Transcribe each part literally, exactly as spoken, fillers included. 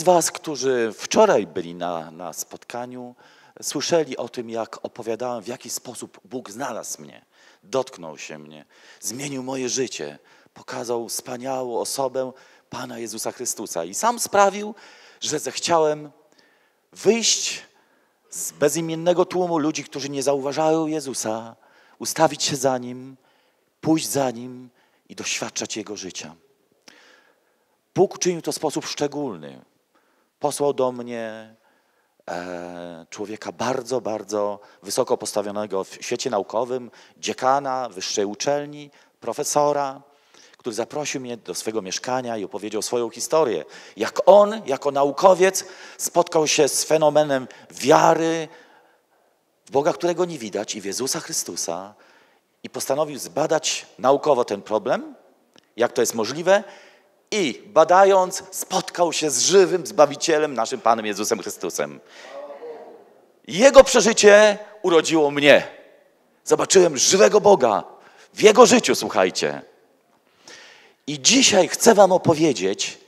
was, którzy wczoraj byli na, na spotkaniu, słyszeli o tym, jak opowiadałem, w jaki sposób Bóg znalazł mnie, dotknął się mnie, zmienił moje życie, pokazał wspaniałą osobę Pana Jezusa Chrystusa i sam sprawił, że zechciałem wyjść z bezimiennego tłumu ludzi, którzy nie zauważają Jezusa, ustawić się za Nim, pójść za Nim i doświadczać Jego życia. Bóg uczynił to w sposób szczególny. Posłał do mnie e, człowieka bardzo, bardzo wysoko postawionego w świecie naukowym, dziekana wyższej uczelni, profesora, który zaprosił mnie do swojego mieszkania i opowiedział swoją historię. Jak on, jako naukowiec, spotkał się z fenomenem wiary w Boga, którego nie widać, i w Jezusa Chrystusa, i postanowił zbadać naukowo ten problem, jak to jest możliwe, i badając spotkał się z żywym Zbawicielem, naszym Panem Jezusem Chrystusem. Jego przeżycie urodziło mnie. Zobaczyłem żywego Boga w Jego życiu, słuchajcie. I dzisiaj chcę wam opowiedzieć,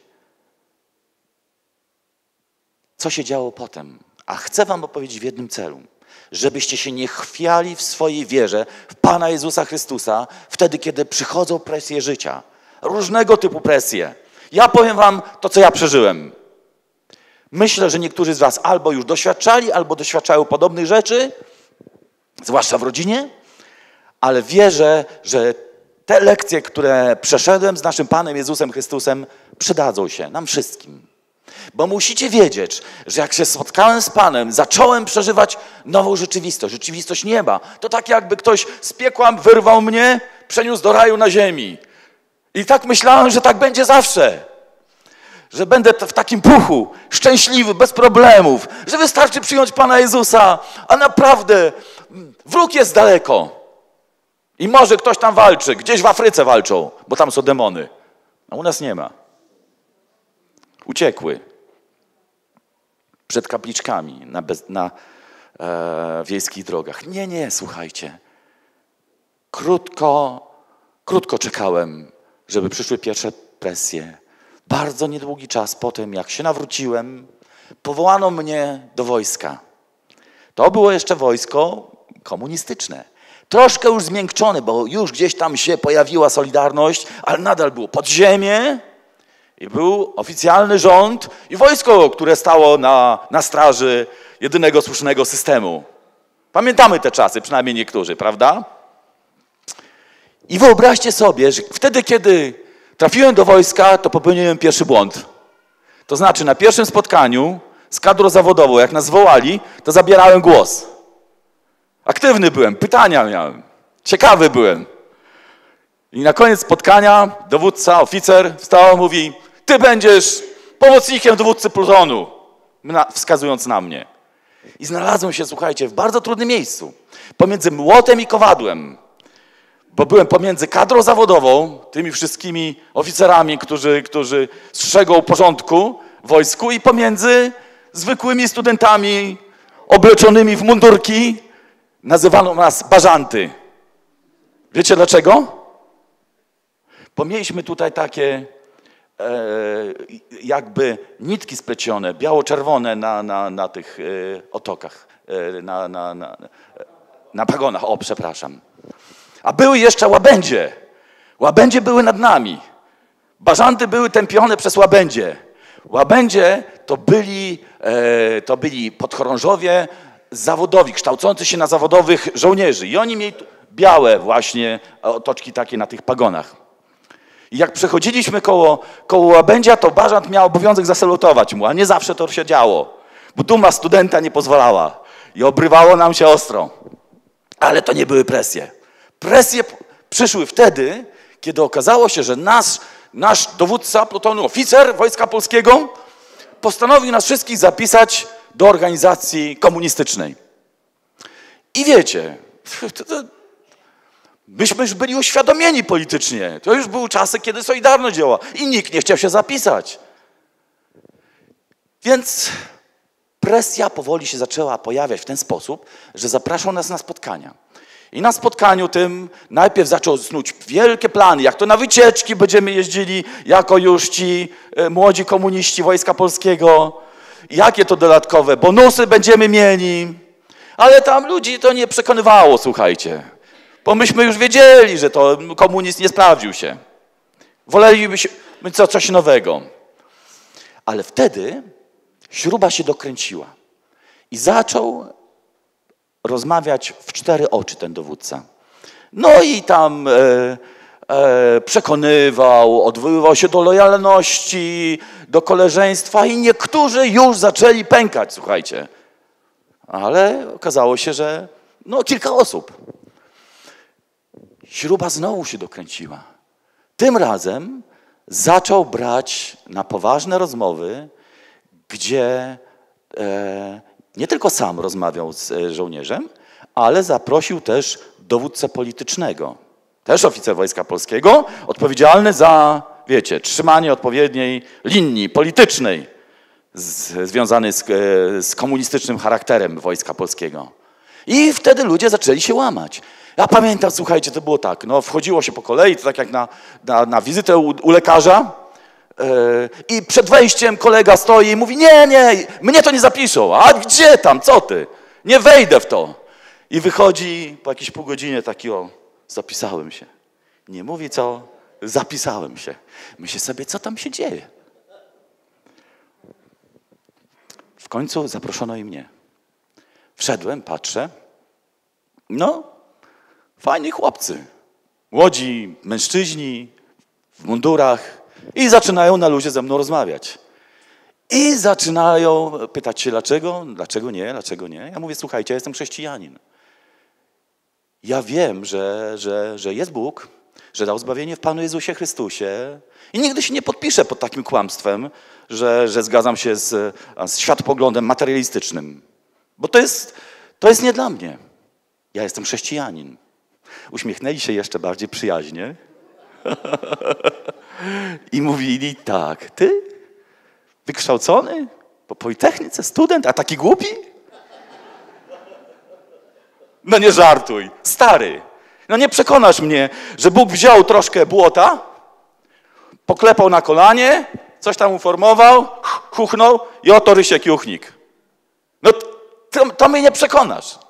co się działo potem. A chcę wam opowiedzieć w jednym celu. Żebyście się nie chwiali w swojej wierze w Pana Jezusa Chrystusa wtedy, kiedy przychodzą presje życia. Różnego typu presje. Ja powiem wam to, co ja przeżyłem. Myślę, że niektórzy z was albo już doświadczali, albo doświadczają podobnych rzeczy, zwłaszcza w rodzinie, ale wierzę, że te lekcje, które przeszedłem z naszym Panem Jezusem Chrystusem, przydadzą się nam wszystkim. Bo musicie wiedzieć, że jak się spotkałem z Panem, zacząłem przeżywać nową rzeczywistość, rzeczywistość nieba. To tak jakby ktoś z piekła wyrwał mnie, przeniósł do raju na ziemi. I tak myślałem, że tak będzie zawsze. Że będę w takim puchu, szczęśliwy, bez problemów, że wystarczy przyjąć Pana Jezusa, a naprawdę wróg jest daleko. I może ktoś tam walczy, gdzieś w Afryce walczą, bo tam są demony. A u nas nie ma. Uciekły. Przed kapliczkami na, bez, na e, wiejskich drogach. Nie, nie, słuchajcie. Krótko, krótko czekałem, żeby przyszły pierwsze presje. Bardzo niedługi czas po tym, jak się nawróciłem, powołano mnie do wojska. To było jeszcze wojsko komunistyczne. Troszkę już zmiękczone, bo już gdzieś tam się pojawiła Solidarność, ale nadal było podziemie i był oficjalny rząd i wojsko, które stało na, na straży jedynego słusznego systemu. Pamiętamy te czasy, przynajmniej niektórzy, prawda? I wyobraźcie sobie, że wtedy, kiedy trafiłem do wojska, to popełniłem pierwszy błąd. To znaczy na pierwszym spotkaniu z kadrą zawodową, jak nas wołali, to zabierałem głos. Aktywny byłem, pytania miałem, ciekawy byłem. I na koniec spotkania dowódca, oficer wstał i mówi: ty będziesz pomocnikiem dowódcy plutonu, wskazując na mnie. I znalazłem się, słuchajcie, w bardzo trudnym miejscu, pomiędzy młotem i kowadłem, bo byłem pomiędzy kadrą zawodową, tymi wszystkimi oficerami, którzy, którzy strzegą porządku w wojsku, i pomiędzy zwykłymi studentami obleczonymi w mundurki. Nazywano nas bażanty. Wiecie dlaczego? Bo mieliśmy tutaj takie e, jakby nitki splecione, biało-czerwone na, na, na tych e, otokach, e, na, na, na, na pagonach. O, przepraszam. A były jeszcze łabędzie. Łabędzie były nad nami. Bażanty były tępione przez łabędzie. Łabędzie to byli, e, to byli podchorążowie zawodowi, kształcący się na zawodowych żołnierzy. I oni mieli białe właśnie otoczki takie na tych pagonach. I jak przechodziliśmy koło, koło łabędzia, to bażant miał obowiązek zasalutować mu, a nie zawsze to się działo, bo duma studenta nie pozwalała i obrywało nam się ostro. Ale to nie były presje. Presje przyszły wtedy, kiedy okazało się, że nasz, nasz dowódca plutonu, oficer Wojska Polskiego, postanowił nas wszystkich zapisać do organizacji komunistycznej. I wiecie, to, to, myśmy już byli uświadomieni politycznie. To już były czasy, kiedy Solidarność działała i nikt nie chciał się zapisać. Więc presja powoli się zaczęła pojawiać w ten sposób, że zapraszał nas na spotkania. I na spotkaniu tym najpierw zaczął snuć wielkie plany, jak to na wycieczki będziemy jeździli jako już ci e, młodzi komuniści Wojska Polskiego, jakie to dodatkowe bonusy będziemy mieli. Ale tam ludzi to nie przekonywało, słuchajcie. Bo myśmy już wiedzieli, że to komunizm nie sprawdził się. Wolelibyśmy co, coś nowego. Ale wtedy śruba się dokręciła. I zaczął rozmawiać w cztery oczy ten dowódca. No i tam e, e, przekonywał, odwoływał się do lojalności, do koleżeństwa i niektórzy już zaczęli pękać, słuchajcie. Ale okazało się, że no kilka osób. Śruba znowu się dokręciła. Tym razem zaczął brać na poważne rozmowy, gdzie e, nie tylko sam rozmawiał z e, żołnierzem, ale zaprosił też dowódcę politycznego. Też oficer Wojska Polskiego, odpowiedzialny za, wiecie, trzymanie odpowiedniej linii politycznej z, związanej z, e, z komunistycznym charakterem Wojska Polskiego. I wtedy ludzie zaczęli się łamać. Ja pamiętam, słuchajcie, to było tak, no wchodziło się po kolei, to tak jak na, na, na wizytę u, u lekarza yy, i przed wejściem kolega stoi i mówi, nie, nie, mnie to nie zapiszą. A gdzie tam, co ty? Nie wejdę w to. I wychodzi po jakiejś pół godzinie taki, o, zapisałem się. Nie mówi co, zapisałem się. Myślę sobie, co tam się dzieje. W końcu zaproszono i mnie. Wszedłem, patrzę, no, fajni chłopcy, młodzi mężczyźni w mundurach i zaczynają na luzie ze mną rozmawiać. I zaczynają pytać się dlaczego, dlaczego nie, dlaczego nie. Ja mówię, słuchajcie, ja jestem chrześcijanin. Ja wiem, że, że, że jest Bóg, że dał zbawienie w Panu Jezusie Chrystusie i nigdy się nie podpiszę pod takim kłamstwem, że, że zgadzam się z, z światopoglądem materialistycznym. Bo to jest, to jest nie dla mnie. Ja jestem chrześcijanin. Uśmiechnęli się jeszcze bardziej przyjaźnie i mówili tak, ty wykształcony po Politechnice, student, a taki głupi? No nie żartuj, stary. No nie przekonasz mnie, że Bóg wziął troszkę błota, poklepał na kolanie, coś tam uformował, chuchnął i oto Rysiek Juchnik. No to, to mnie nie przekonasz.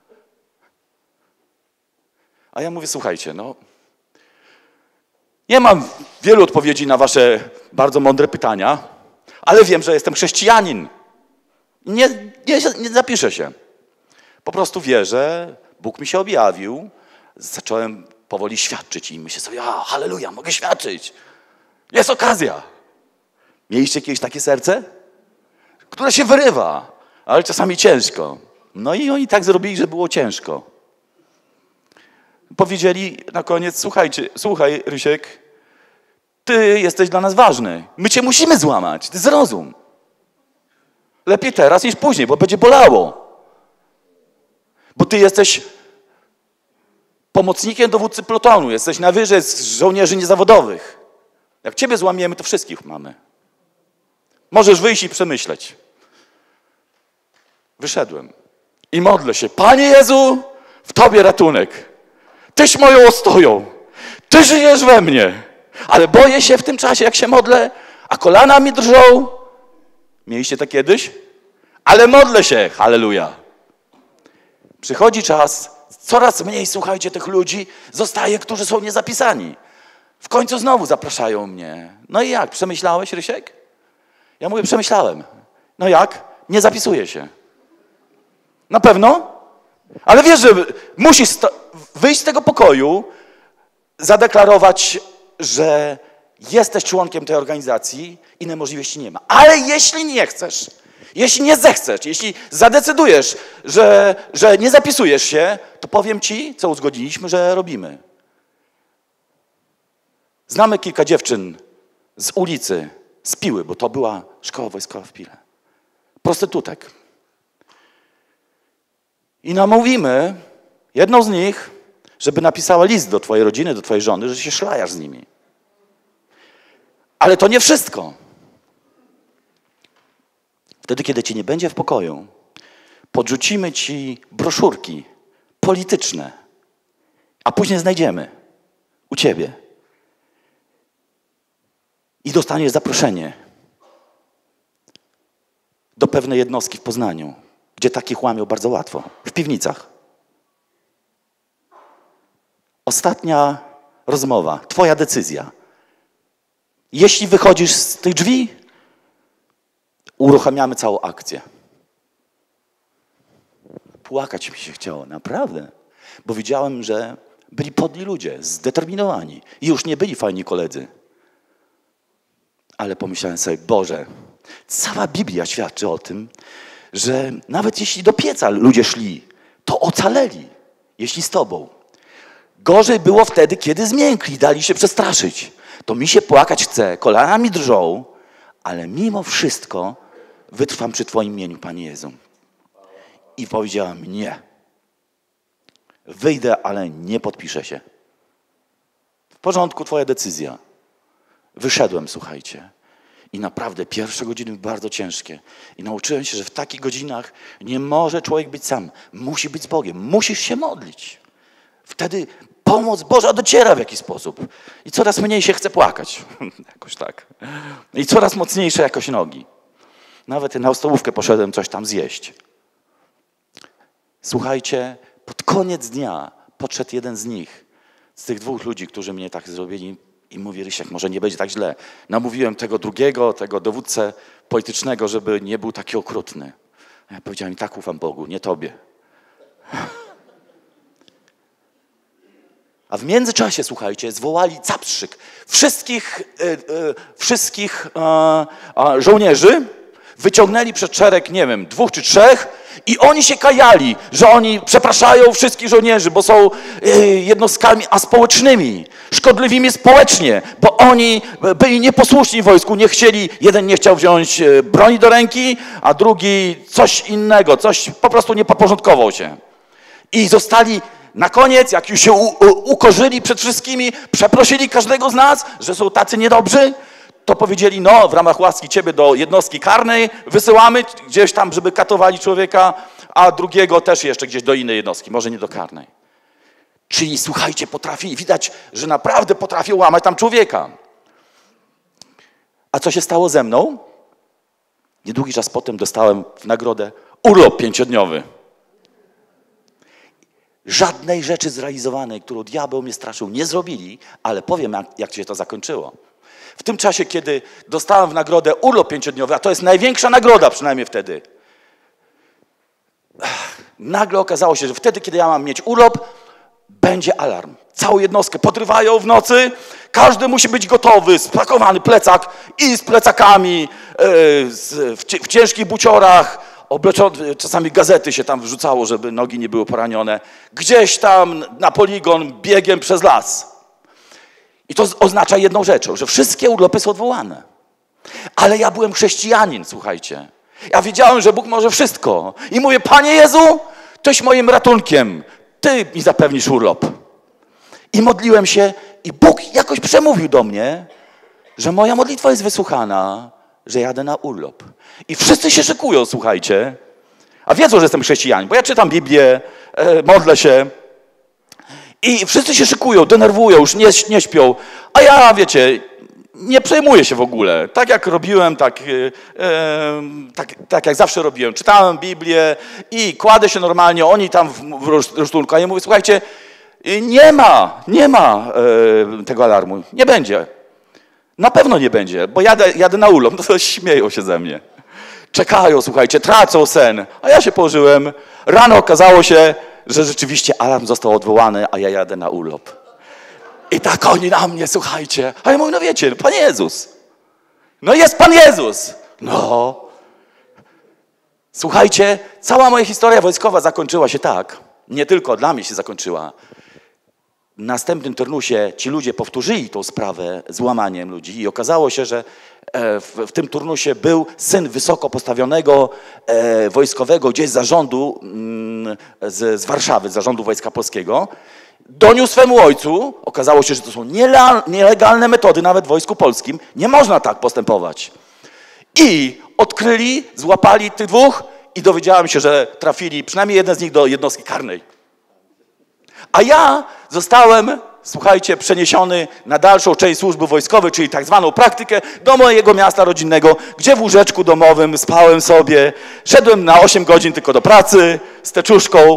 A ja mówię, słuchajcie, no nie mam wielu odpowiedzi na wasze bardzo mądre pytania, ale wiem, że jestem chrześcijanin. Nie, nie, nie zapiszę się. Po prostu wierzę, Bóg mi się objawił, zacząłem powoli świadczyć i myślę sobie, a halleluja, mogę świadczyć. Jest okazja. Mieliście kiedyś takie serce? Które się wyrywa, ale czasami ciężko. No i oni tak zrobili, że było ciężko. Powiedzieli na koniec, słuchajcie, słuchaj Rysiek, ty jesteś dla nas ważny. My cię musimy złamać, ty zrozum. Lepiej teraz niż później, bo będzie bolało. Bo ty jesteś pomocnikiem dowódcy plutonu, jesteś najwyżej z żołnierzy niezawodowych. Jak ciebie złamiemy, to wszystkich mamy. Możesz wyjść i przemyśleć. Wyszedłem i modlę się, Panie Jezu, w Tobie ratunek. Tyś moją ostoją. Ty żyjesz we mnie. Ale boję się w tym czasie, jak się modlę, a kolana mi drżą. Mieliście to kiedyś? Ale modlę się, halleluja. Przychodzi czas, coraz mniej, słuchajcie, tych ludzi zostaje, którzy są niezapisani. W końcu znowu zapraszają mnie. No i jak? Przemyślałeś, Rysiek? Ja mówię, przemyślałem. No jak? Nie zapisuję się. Na pewno? Ale wiesz, że musisz wyjść z tego pokoju, zadeklarować, że jesteś członkiem tej organizacji, innej możliwości nie ma. Ale jeśli nie chcesz, jeśli nie zechcesz, jeśli zadecydujesz, że, że nie zapisujesz się, to powiem ci, co uzgodniliśmy, że robimy. Znamy kilka dziewczyn z ulicy, z Piły, bo to była szkoła wojskowa w Pile. Prostytutek. I namówimy jedną z nich, żeby napisała list do twojej rodziny, do twojej żony, że się szlajasz z nimi. Ale to nie wszystko. Wtedy, kiedy cię nie będzie w pokoju, podrzucimy ci broszurki polityczne A później znajdziemy u ciebie. I dostaniesz zaproszenie do pewnej jednostki w Poznaniu, gdzie takich łamią bardzo łatwo, w piwnicach. Ostatnia rozmowa, twoja decyzja. Jeśli wychodzisz z tych drzwi, uruchamiamy całą akcję. Płakać mi się chciało, naprawdę. Bo widziałem, że byli podli ludzie, zdeterminowani. I już nie byli fajni koledzy. Ale pomyślałem sobie, Boże, cała Biblia świadczy o tym, że nawet jeśli do pieca ludzie szli, to ocaleli, jeśli z Tobą. Gorzej było wtedy, kiedy zmiękli, dali się przestraszyć. To mi się płakać chce, kolanami drżą, ale mimo wszystko wytrwam przy Twoim imieniu, Panie Jezu. I powiedziałam, nie. Wyjdę, ale nie podpiszę się. W porządku, Twoja decyzja. Wyszedłem, słuchajcie. I naprawdę pierwsze godziny były bardzo ciężkie. I nauczyłem się, że w takich godzinach nie może człowiek być sam. Musi być z Bogiem. Musisz się modlić. Wtedy pomoc Boża dociera w jakiś sposób. I coraz mniej się chce płakać. Jakoś tak. I coraz mocniejsze jakoś nogi. Nawet na stołówkę poszedłem coś tam zjeść. Słuchajcie, pod koniec dnia podszedł jeden z nich, z tych dwóch ludzi, którzy mnie tak zrobili i mówi, Rysiek, może nie będzie tak źle. Namówiłem tego drugiego, tego dowódcę politycznego, żeby nie był taki okrutny. Ja powiedziałem, i tak ufam Bogu, nie tobie. A w międzyczasie, słuchajcie, zwołali caprzyk wszystkich, y, y, wszystkich y, y, żołnierzy, wyciągnęli przed szereg, nie wiem, dwóch czy trzech i oni się kajali, że oni przepraszają wszystkich żołnierzy, bo są y, jednostkami aspołecznymi, szkodliwymi społecznie, bo oni byli nieposłuszni w wojsku, nie chcieli, jeden nie chciał wziąć broni do ręki, a drugi coś innego, coś po prostu nie podporządkował się. I zostali na koniec, jak już się u, u, ukorzyli przed wszystkimi, przeprosili każdego z nas, że są tacy niedobrzy, to powiedzieli, no w ramach łaski ciebie do jednostki karnej wysyłamy gdzieś tam, żeby katowali człowieka, a drugiego też jeszcze gdzieś do innej jednostki, może nie do karnej. Czyli słuchajcie, potrafi, widać, że naprawdę potrafią łamać tam człowieka. A co się stało ze mną? Niedługi czas potem dostałem w nagrodę urlop pięciodniowy. Żadnej rzeczy zrealizowanej, którą diabeł mnie straszył, nie zrobili, ale powiem, jak, jak się to zakończyło. W tym czasie, kiedy dostałem w nagrodę urlop pięciodniowy, a to jest największa nagroda przynajmniej wtedy, nagle okazało się, że wtedy, kiedy ja mam mieć urlop, będzie alarm. Całą jednostkę podrywają w nocy, każdy musi być gotowy, spakowany plecak i z plecakami, yy, z, w, w ciężkich buciorach, obleczony, czasami gazety się tam wrzucało, żeby nogi nie były poranione. Gdzieś tam na poligon biegiem przez las. I to oznacza jedną rzeczą, że wszystkie urlopy są odwołane. Ale ja byłem chrześcijanin, słuchajcie. Ja wiedziałem, że Bóg może wszystko. I mówię, Panie Jezu, Tyś moim ratunkiem. Ty mi zapewnisz urlop. I modliłem się i Bóg jakoś przemówił do mnie, że moja modlitwa jest wysłuchana, że jadę na urlop. I wszyscy się szykują, słuchajcie. A wiedzą, że jestem chrześcijanin, bo ja czytam Biblię, e, modlę się. I wszyscy się szykują, denerwują, już nie, nie śpią. A ja, wiecie, nie przejmuję się w ogóle. Tak jak robiłem, tak, e, tak, tak jak zawsze robiłem. Czytałem Biblię i kładę się normalnie, oni tam w, w rusztunku. A ja mówię, słuchajcie, nie ma, nie ma e, tego alarmu. Nie będzie. Na pewno nie będzie, bo jadę, jadę na urlop. No to śmieją się ze mnie. Czekają, słuchajcie, tracą sen. A ja się położyłem. Rano okazało się, że rzeczywiście alarm został odwołany, a ja jadę na urlop. I tak oni na mnie, słuchajcie. A ja mówię, no wiecie, Pan Jezus. No jest Pan Jezus. No. Słuchajcie, cała moja historia wojskowa zakończyła się tak. Nie tylko dla mnie się zakończyła. W następnym turnusie ci ludzie powtórzyli tą sprawę z łamaniem ludzi i okazało się, że w, w tym turnusie był syn wysoko postawionego e, wojskowego gdzieś z zarządu mm, z, z Warszawy, z zarządu Wojska Polskiego. Doniósł swemu ojcu, okazało się, że to są nielegalne metody nawet w Wojsku Polskim. Nie można tak postępować. I odkryli, złapali tych dwóch i dowiedziałem się, że trafili przynajmniej jeden z nich do jednostki karnej. A ja zostałem, słuchajcie, przeniesiony na dalszą część służby wojskowej, czyli tak zwaną praktykę, do mojego miasta rodzinnego, gdzie w łóżeczku domowym spałem sobie, szedłem na osiem godzin tylko do pracy z teczuszką.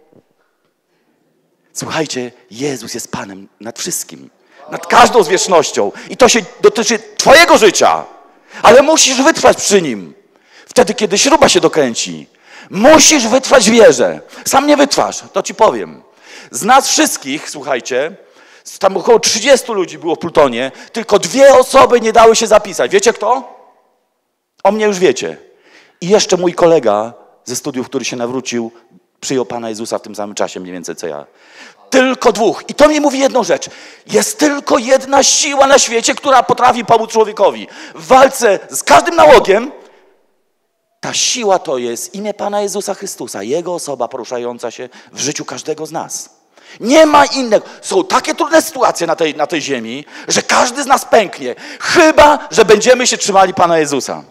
Słuchajcie, Jezus jest Panem nad wszystkim, nad każdą zwierzchnością i to się dotyczy twojego życia, ale musisz wytrwać przy Nim. Wtedy, kiedy śruba się dokręci, musisz wytrwać w wierze. Sam nie wytrwasz, to ci powiem. Z nas wszystkich, słuchajcie, tam około trzydziestu ludzi było w Plutonie, tylko dwie osoby nie dały się zapisać. Wiecie kto? O mnie już wiecie. I jeszcze mój kolega ze studiów, który się nawrócił, przyjął Pana Jezusa w tym samym czasie mniej więcej co ja. Tylko dwóch. I to mi mówi jedną rzecz. Jest tylko jedna siła na świecie, która potrafi pomóc człowiekowi. W walce z każdym nałogiem ta siła to jest imię Pana Jezusa Chrystusa, Jego osoba poruszająca się w życiu każdego z nas. Nie ma innego. Są takie trudne sytuacje na tej, na tej ziemi, że każdy z nas pęknie, chyba że będziemy się trzymali Pana Jezusa.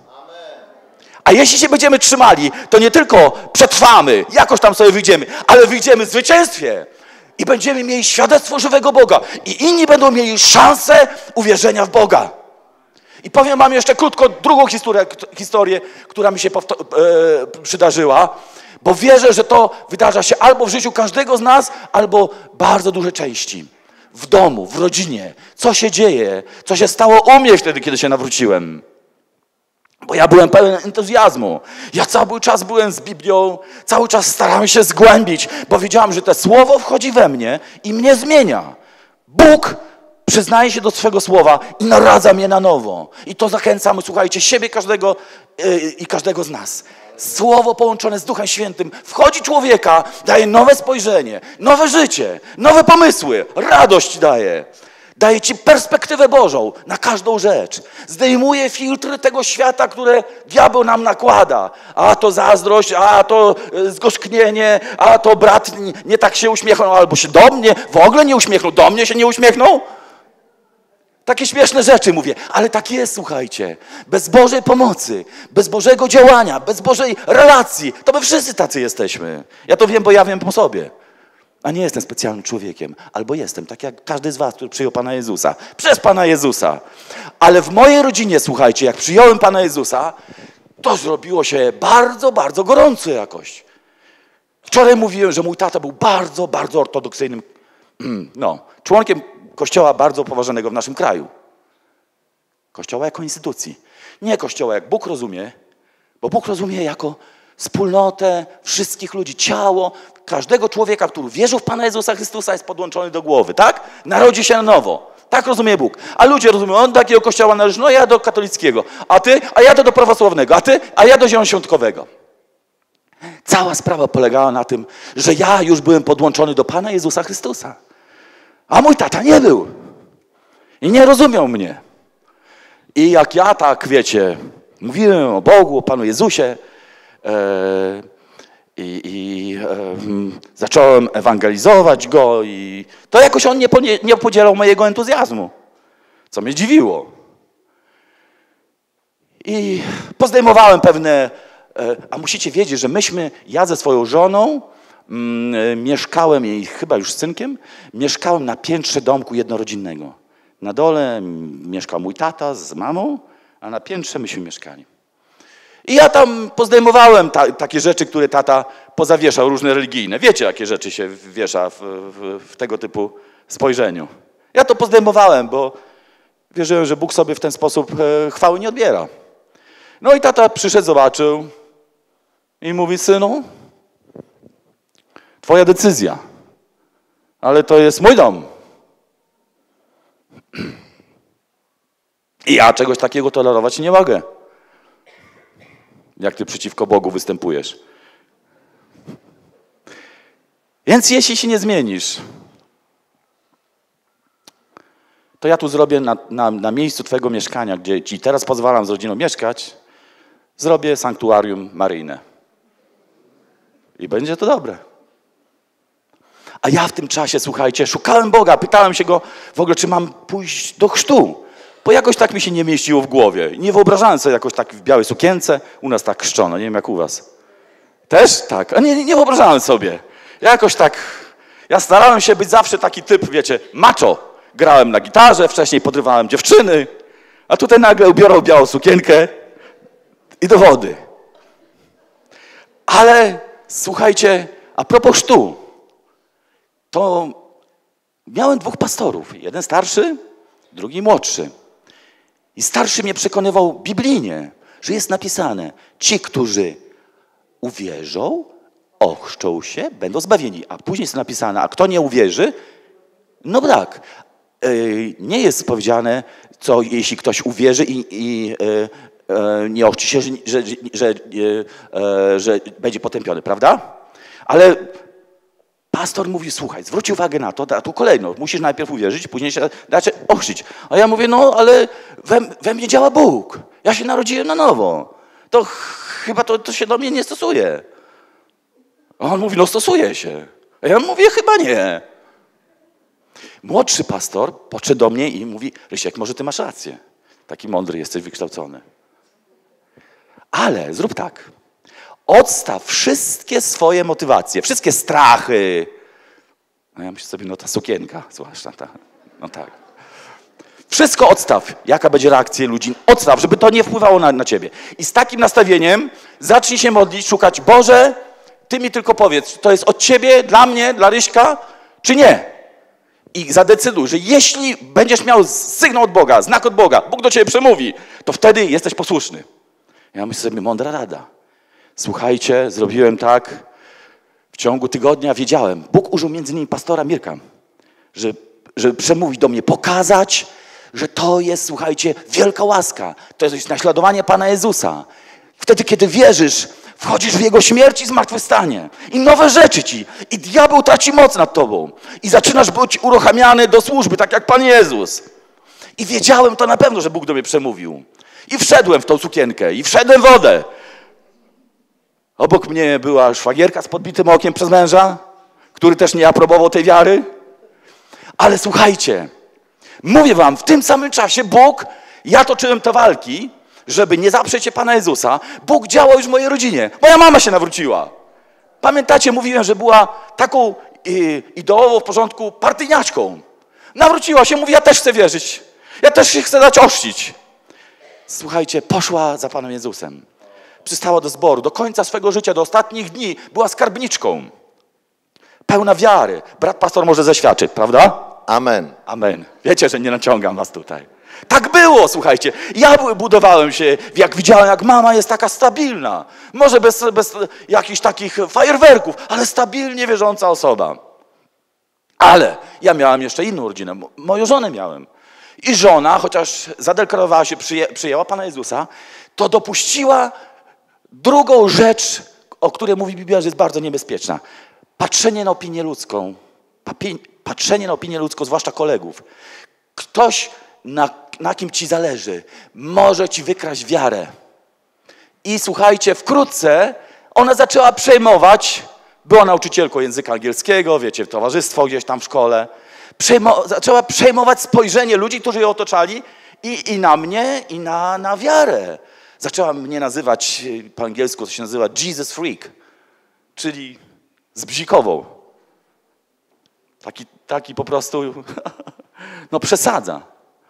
A jeśli się będziemy trzymali, to nie tylko przetrwamy, jakoś tam sobie wyjdziemy, ale wyjdziemy w zwycięstwie i będziemy mieli świadectwo żywego Boga i inni będą mieli szansę uwierzenia w Boga. I powiem wam jeszcze krótko drugą historię, historię która mi się e, przydarzyła, bo wierzę, że to wydarza się albo w życiu każdego z nas, albo bardzo dużej części. W domu, w rodzinie. Co się dzieje? Co się stało u mnie wtedy, kiedy się nawróciłem? Bo ja byłem pełen entuzjazmu. Ja cały czas byłem z Biblią, cały czas starałem się zgłębić, bo wiedziałem, że to słowo wchodzi we mnie i mnie zmienia. Bóg przyznaje się do swego słowa i naradza mnie na nowo. I to zachęcamy, słuchajcie, siebie każdego yy, i każdego z nas. Słowo połączone z Duchem Świętym wchodzi człowieka, daje nowe spojrzenie, nowe życie, nowe pomysły, radość daje. Daje ci perspektywę Bożą na każdą rzecz. Zdejmuje filtry tego świata, które diabeł nam nakłada. A to zazdrość, a to zgorzknienie, a to brat nie tak się uśmiechnął, albo się do mnie w ogóle nie uśmiechnął, do mnie się nie uśmiechnął. Takie śmieszne rzeczy mówię, ale tak jest, słuchajcie. Bez Bożej pomocy, bez Bożego działania, bez Bożej relacji, to my wszyscy tacy jesteśmy. Ja to wiem, bo ja wiem po sobie. A nie jestem specjalnym człowiekiem, albo jestem, tak jak każdy z was, który przyjął Pana Jezusa. Przez Pana Jezusa. Ale w mojej rodzinie, słuchajcie, jak przyjąłem Pana Jezusa, to zrobiło się bardzo, bardzo gorąco jakoś. Wczoraj mówiłem, że mój tata był bardzo, bardzo ortodoksyjnym no, członkiem kościoła bardzo poważanego w naszym kraju. Kościoła jako instytucji. Nie kościoła jak Bóg rozumie, bo Bóg rozumie jako wspólnotę wszystkich ludzi, ciało każdego człowieka, który wierzył w Pana Jezusa Chrystusa, jest podłączony do głowy, tak? Narodzi się na nowo. Tak rozumie Bóg. A ludzie rozumieją, on do takiego kościoła należy, no ja do katolickiego, a ty, a ja to do prawosławnego, a ty, a ja do zielonoświątkowego. Cała sprawa polegała na tym, że ja już byłem podłączony do Pana Jezusa Chrystusa. A mój tata nie był. I nie rozumiał mnie. I jak ja tak, wiecie, mówiłem o Bogu, o Panu Jezusie, e, i, i e, zacząłem ewangelizować Go i to jakoś on nie, nie, nie podzielał mojego entuzjazmu, co mnie dziwiło. I pozdejmowałem pewne, e, a musicie wiedzieć, że myśmy, ja ze swoją żoną, mm, mieszkałem, i chyba już z synkiem, mieszkałem na piętrze domku jednorodzinnego. Na dole mieszkał mój tata z mamą, a na piętrze myśmy mieszkali. I ja tam pozdejmowałem ta, takie rzeczy, które tata pozawieszał, różne religijne. Wiecie, jakie rzeczy się wiesza w, w, w tego typu spojrzeniu. Ja to pozdejmowałem, bo wierzyłem, że Bóg sobie w ten sposób e, chwały nie odbiera. No i tata przyszedł, zobaczył i mówi: synu, twoja decyzja, ale to jest mój dom. I ja czegoś takiego tolerować nie mogę. Jak ty przeciwko Bogu występujesz. Więc jeśli się nie zmienisz, to ja tu zrobię na, na, na miejscu twojego mieszkania, gdzie ci teraz pozwalam z rodziną mieszkać, zrobię sanktuarium maryjne. I będzie to dobre. A ja w tym czasie, słuchajcie, szukałem Boga, pytałem się Go w ogóle, czy mam pójść do chrztu. Bo jakoś tak mi się nie mieściło w głowie. Nie wyobrażałem sobie jakoś tak w białej sukience. U nas tak chrzczono, nie wiem jak u was. Też? Tak. A nie, nie wyobrażałem sobie. Jakoś tak, Ja starałem się być zawsze taki typ, wiecie, macho. Grałem na gitarze, wcześniej podrywałem dziewczyny, a tutaj nagle ubiorą białą sukienkę i do wody. Ale słuchajcie, a propos chrztu, to miałem dwóch pastorów. Jeden starszy, drugi młodszy. I starszy mnie przekonywał biblijnie, że jest napisane, ci, którzy uwierzą, ochrzczą się, będą zbawieni. A później jest napisane, a kto nie uwierzy, no tak, nie jest powiedziane, co jeśli ktoś uwierzy i, i nie ochrzci się, że, że, że, że, że będzie potępiony, prawda? Ale pastor mówi, słuchaj, zwróć uwagę na to, a tu kolejno, musisz najpierw uwierzyć, później się znaczy ochrzcić. A ja mówię, no ale we, we mnie działa Bóg. Ja się narodziłem na nowo. To chyba to, to się do mnie nie stosuje. A on mówi, no stosuje się. A ja mówię, chyba nie. Młodszy pastor podszedł do mnie i mówi, Rysiek, może ty masz rację. Taki mądry jesteś, wykształcony. Ale zrób tak. Odstaw wszystkie swoje motywacje, wszystkie strachy. No ja myślę sobie, no ta sukienka, zwłaszcza ta, no tak. Wszystko odstaw, jaka będzie reakcja ludzi. Odstaw, żeby to nie wpływało na, na ciebie. I z takim nastawieniem zacznij się modlić, szukać, Boże, ty mi tylko powiedz, czy to jest od ciebie, dla mnie, dla Ryśka, czy nie. I zadecyduj, że jeśli będziesz miał sygnał od Boga, znak od Boga, Bóg do ciebie przemówi, to wtedy jesteś posłuszny. Ja myślę sobie, mądra rada. Słuchajcie, zrobiłem tak, w ciągu tygodnia wiedziałem, Bóg użył między innymi pastora Mirka, że, żeby przemówić do mnie, pokazać, że to jest, słuchajcie, wielka łaska. To jest naśladowanie Pana Jezusa. Wtedy, kiedy wierzysz, wchodzisz w Jego śmierć i zmartwychwstanie. I nowe rzeczy ci. I diabeł traci moc nad tobą. I zaczynasz być uruchamiany do służby, tak jak Pan Jezus. I wiedziałem to na pewno, że Bóg do mnie przemówił. I wszedłem w tą sukienkę. I wszedłem w wodę. Obok mnie była szwagierka z podbitym okiem przez męża, który też nie aprobował tej wiary. Ale słuchajcie, mówię wam, w tym samym czasie Bóg, ja toczyłem te walki, żeby nie zaprzeć się Pana Jezusa. Bóg działał już w mojej rodzinie. Moja mama się nawróciła. Pamiętacie, mówiłem, że była taką i, ideowo w porządku partyjniaczką. Nawróciła się, mówi, ja też chcę wierzyć. Ja też się chcę dać ochrzcić. Słuchajcie, poszła za Panem Jezusem. Przystała do zboru. Do końca swego życia, do ostatnich dni była skarbniczką. Pełna wiary. Brat pastor może zaświadczyć, prawda? Amen. Amen. Wiecie, że nie naciągam was tutaj. Tak było, słuchajcie. Ja budowałem się, jak widziałem, jak mama jest taka stabilna. Może bez, bez jakichś takich fajerwerków, ale stabilnie wierząca osoba. Ale ja miałem jeszcze inną rodzinę. Moją żonę miałem. I żona, chociaż zadeklarowała się, przyję, przyjęła Pana Jezusa, to dopuściła drugą rzecz, o której mówi Biblia, że jest bardzo niebezpieczna. Patrzenie na opinię ludzką. Patrzenie na opinię ludzką, zwłaszcza kolegów. Ktoś, na, na kim ci zależy, może ci wykraść wiarę. I słuchajcie, wkrótce ona zaczęła przejmować, była nauczycielką języka angielskiego, wiecie, towarzystwo gdzieś tam w szkole, Przejmo, zaczęła przejmować spojrzenie ludzi, którzy ją otaczali i, i na mnie, i na, na wiarę. Zaczęła mnie nazywać, po angielsku to się nazywa Jesus Freak, czyli z bzikową. Taki, taki po prostu, no przesadza.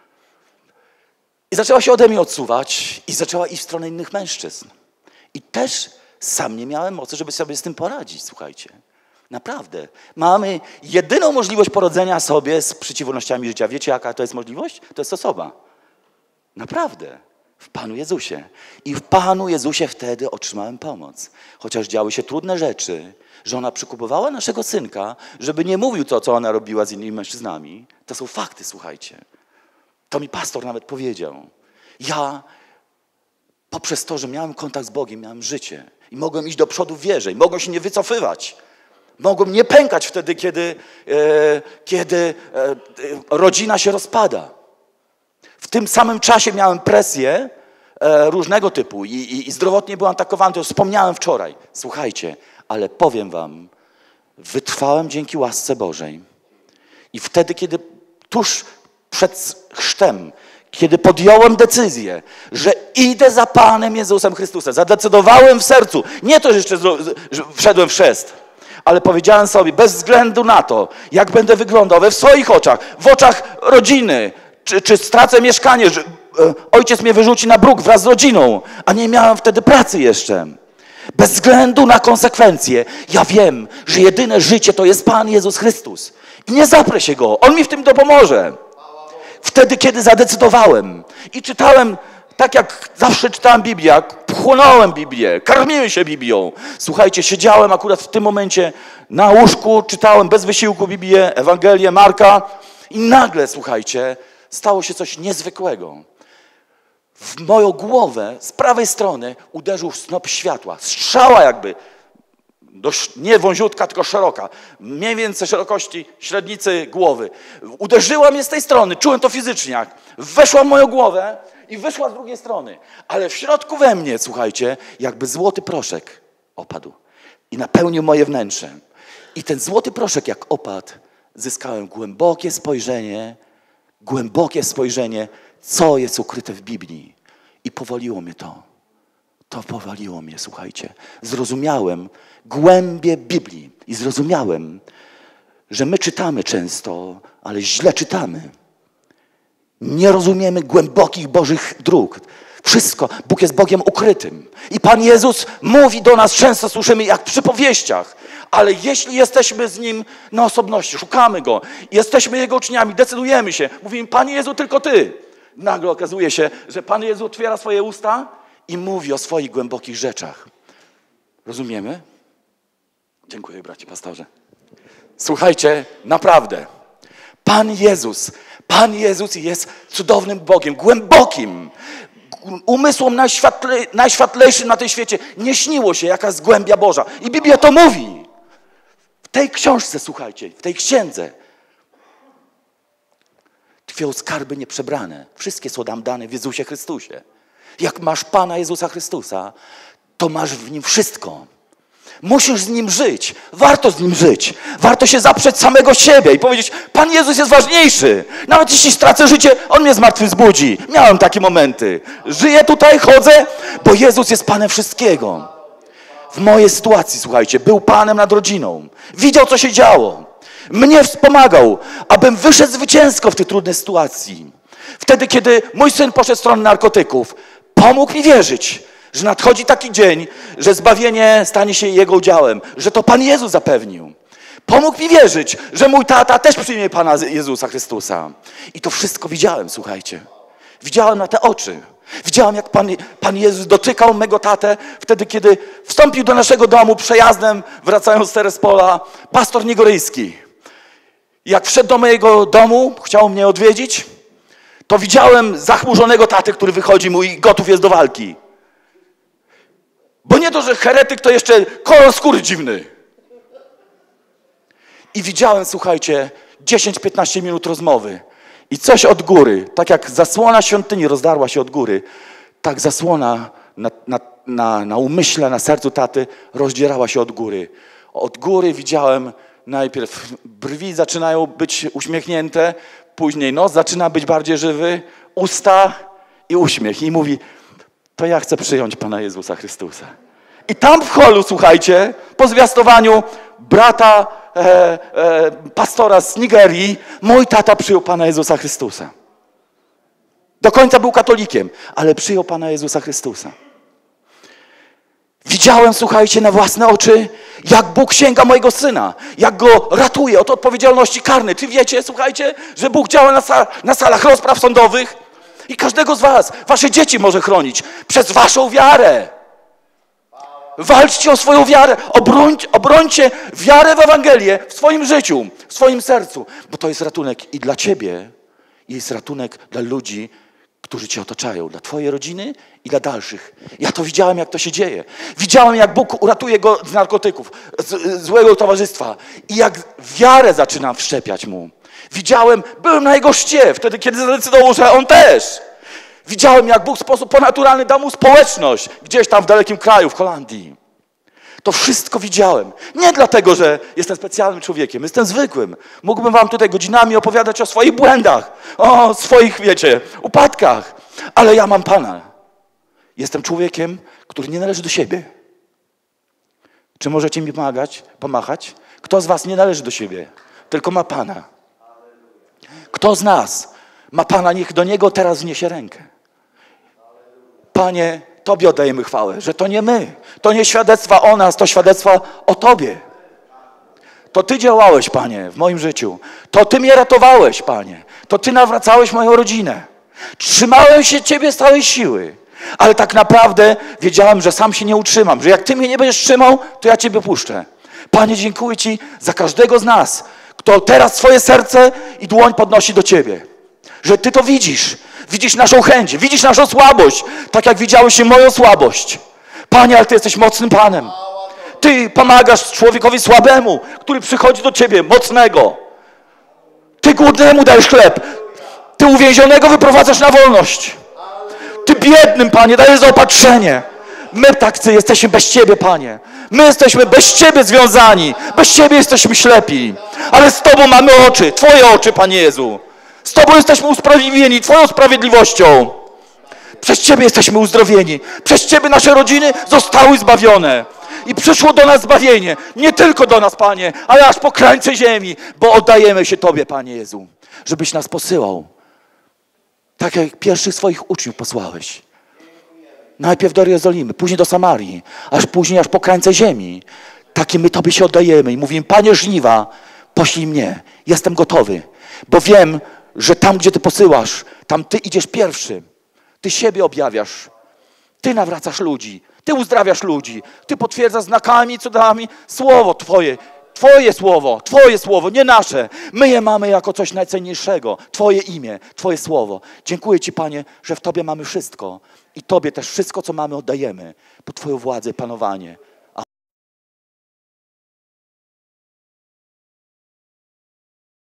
I zaczęła się ode mnie odsuwać i zaczęła iść w stronę innych mężczyzn. I też sam nie miałem mocy, żeby sobie z tym poradzić, słuchajcie. Naprawdę. Mamy jedyną możliwość poradzenia sobie z przeciwnościami życia. Wiecie, jaka to jest możliwość? To jest osoba. Naprawdę. W Panu Jezusie. I w Panu Jezusie wtedy otrzymałem pomoc. Chociaż działy się trudne rzeczy, że ona przykupowała naszego synka, żeby nie mówił to, co ona robiła z innymi mężczyznami. To są fakty, słuchajcie. To mi pastor nawet powiedział. Ja poprzez to, że miałem kontakt z Bogiem, miałem życie. I mogłem iść do przodu w wierze. I mogłem się nie wycofywać. Mogłem nie pękać wtedy, kiedy, e, kiedy e, rodzina się rozpada. W tym samym czasie miałem presję e, różnego typu i, i, i zdrowotnie byłem atakowany, to już wspomniałem wczoraj. Słuchajcie, ale powiem wam, wytrwałem dzięki łasce Bożej. I wtedy, kiedy tuż przed chrztem, kiedy podjąłem decyzję, że idę za Panem Jezusem Chrystusem, zadecydowałem w sercu, nie to, że jeszcze że wszedłem w chrzest, Ale powiedziałem sobie, bez względu na to, jak będę wyglądał we swoich oczach, w oczach rodziny, czy, czy stracę mieszkanie, że, e, ojciec mnie wyrzuci na bruk wraz z rodziną, a nie miałem wtedy pracy jeszcze. Bez względu na konsekwencje, ja wiem, że jedyne życie to jest Pan Jezus Chrystus. I nie zaprę się Go, On mi w tym dopomoże. Wtedy, kiedy zadecydowałem i czytałem, tak jak zawsze czytałem Biblię, chłonąłem Biblię, karmiłem się Biblią. Słuchajcie, siedziałem akurat w tym momencie na łóżku, czytałem bez wysiłku Biblię, Ewangelię Marka i nagle, słuchajcie, stało się coś niezwykłego. W moją głowę z prawej strony uderzył snop światła, strzała jakby, dość, nie wąziutka, tylko szeroka, mniej więcej szerokości średnicy głowy. Uderzyła mnie z tej strony, czułem to fizycznie, jak weszła w moją głowę i wyszła z drugiej strony. Ale w środku we mnie, słuchajcie, jakby złoty proszek opadł i napełnił moje wnętrze. I ten złoty proszek jak opadł, zyskałem głębokie spojrzenie, głębokie spojrzenie, co jest ukryte w Biblii. I powaliło mnie to. To powaliło mnie, słuchajcie. Zrozumiałem głębię Biblii i zrozumiałem, że my czytamy często, ale źle czytamy. Nie rozumiemy głębokich Bożych dróg. Wszystko, Bóg jest Bogiem ukrytym. I Pan Jezus mówi do nas, często słyszymy jak w przypowieściach, ale jeśli jesteśmy z Nim na osobności, szukamy Go, jesteśmy Jego uczniami, decydujemy się, mówimy, Panie Jezu, tylko Ty. Nagle okazuje się, że Pan Jezu otwiera swoje usta i mówi o swoich głębokich rzeczach. Rozumiemy? Dziękuję, bracie pastorze. Słuchajcie, naprawdę, Pan Jezus, Pan Jezus jest cudownym Bogiem, głębokim, umysłom najświatle, najświatlejszym na tym świecie. Nie śniło się, jaka jest głębia Boża. I Biblia to mówi. W tej książce, słuchajcie, w tej księdze tkwią skarby nieprzebrane. Wszystkie są nam dane w Jezusie Chrystusie. Jak masz Pana Jezusa Chrystusa, to masz w Nim wszystko. Musisz z Nim żyć. Warto z Nim żyć. Warto się zaprzeć samego siebie i powiedzieć, Pan Jezus jest ważniejszy. Nawet jeśli stracę życie, On mnie zmartwychwzbudzi. Miałem takie momenty. Żyję tutaj, chodzę, bo Jezus jest Panem wszystkiego. W mojej sytuacji, słuchajcie, był Panem nad rodziną. Widział, co się działo. Mnie wspomagał, abym wyszedł zwycięsko w tej trudnej sytuacji. Wtedy, kiedy mój syn poszedł w stronę narkotyków, pomógł mi wierzyć, że nadchodzi taki dzień, że zbawienie stanie się jego udziałem, że to Pan Jezus zapewnił. Pomógł mi wierzyć, że mój tata też przyjmie Pana Jezusa Chrystusa. I to wszystko widziałem, słuchajcie. Widziałem na te oczy. Widziałem, jak Pan, Pan Jezus dotykał mego tatę wtedy, kiedy wstąpił do naszego domu przejazdem, wracając z Terespola, pastor Niegoryjski. Jak wszedł do mojego domu, chciał mnie odwiedzić, to widziałem zachmurzonego tatę, który wychodzi mu i gotów jest do walki. Bo nie to, że heretyk, to jeszcze kolor skóry dziwny. I widziałem, słuchajcie, dziesięć piętnaście minut rozmowy. I coś od góry, tak jak zasłona świątyni rozdarła się od góry, tak zasłona na, na, na, na umyśle, na sercu taty rozdzierała się od góry. Od góry widziałem najpierw brwi zaczynają być uśmiechnięte, później nos zaczyna być bardziej żywy, usta i uśmiech. I mówi, to ja chcę przyjąć Pana Jezusa Chrystusa. I tam w holu, słuchajcie, po zwiastowaniu brata e, e, pastora z Nigerii, mój tata przyjął Pana Jezusa Chrystusa. Do końca był katolikiem, ale przyjął Pana Jezusa Chrystusa. Widziałem, słuchajcie, na własne oczy, jak Bóg sięga mojego syna, jak go ratuje od odpowiedzialności karnej. Czy wiecie, słuchajcie, że Bóg działa na, sal, na salach rozpraw sądowych i każdego z was, wasze dzieci może chronić przez waszą wiarę. Walczcie o swoją wiarę, obrońcie, obrońcie wiarę w Ewangelię w swoim życiu, w swoim sercu, bo to jest ratunek i dla ciebie, i jest ratunek dla ludzi, którzy cię otaczają, dla twojej rodziny i dla dalszych. Ja to widziałem, jak to się dzieje. Widziałem, jak Bóg uratuje go z narkotyków, z złego towarzystwa i jak wiarę zaczynam wszczepiać mu. Widziałem, byłem na jego chrzcie, wtedy, kiedy zadecydował, że on też. Widziałem, jak Bóg w sposób ponadturalny dał mu społeczność gdzieś tam w dalekim kraju, w Holandii. To wszystko widziałem. Nie dlatego, że jestem specjalnym człowiekiem, jestem zwykłym. Mógłbym wam tutaj godzinami opowiadać o swoich błędach, o swoich, wiecie, upadkach. Ale ja mam Pana. Jestem człowiekiem, który nie należy do siebie. Czy możecie mi pomagać, pomachać? Kto z was nie należy do siebie, tylko ma Pana? Kto z nas ma Pana, niech do Niego teraz wniesie rękę. Panie, Tobie oddajemy chwałę, że to nie my, to nie świadectwa o nas, to świadectwa o Tobie. To Ty działałeś, Panie, w moim życiu. To Ty mnie ratowałeś, Panie. To Ty nawracałeś moją rodzinę. Trzymałem się Ciebie z całej siły. Ale tak naprawdę wiedziałem, że sam się nie utrzymam, że jak Ty mnie nie będziesz trzymał, to ja Ciebie puszczę. Panie, dziękuję Ci za każdego z nas, kto teraz swoje serce i dłoń podnosi do Ciebie. Że Ty to widzisz. Widzisz naszą chęć, widzisz naszą słabość, tak jak widziałeś moją słabość. Panie, ale Ty jesteś mocnym Panem. Ty pomagasz człowiekowi słabemu, który przychodzi do Ciebie, mocnego. Ty głodnemu dajesz chleb. Ty uwięzionego wyprowadzasz na wolność. Ty biednym, Panie, dajesz zaopatrzenie. My tak jesteśmy bez Ciebie, Panie. My jesteśmy bez Ciebie związani. Bez Ciebie jesteśmy ślepi. Ale z Tobą mamy oczy, Twoje oczy, Panie Jezu. Z Tobą jesteśmy usprawiedliwieni, Twoją sprawiedliwością. Przez Ciebie jesteśmy uzdrowieni. Przez Ciebie nasze rodziny zostały zbawione. I przyszło do nas zbawienie. Nie tylko do nas, Panie, ale aż po krańce ziemi. Bo oddajemy się Tobie, Panie Jezu. Żebyś nas posyłał. Tak jak pierwszych swoich uczniów posłałeś. Najpierw do Jerozolimy, później do Samarii, aż później aż po krańce ziemi. Takie my Tobie się oddajemy i mówimy, Panie żniwa, poślij mnie. Jestem gotowy, bo wiem, że tam, gdzie Ty posyłasz, tam Ty idziesz pierwszy. Ty siebie objawiasz. Ty nawracasz ludzi. Ty uzdrawiasz ludzi. Ty potwierdzasz znakami, cudami słowo Twoje. Twoje słowo, Twoje słowo, nie nasze. My je mamy jako coś najcenniejszego. Twoje imię, Twoje słowo. Dziękuję Ci, Panie, że w Tobie mamy wszystko. I Tobie też wszystko, co mamy, oddajemy. Po Twoją władzę, panowanie.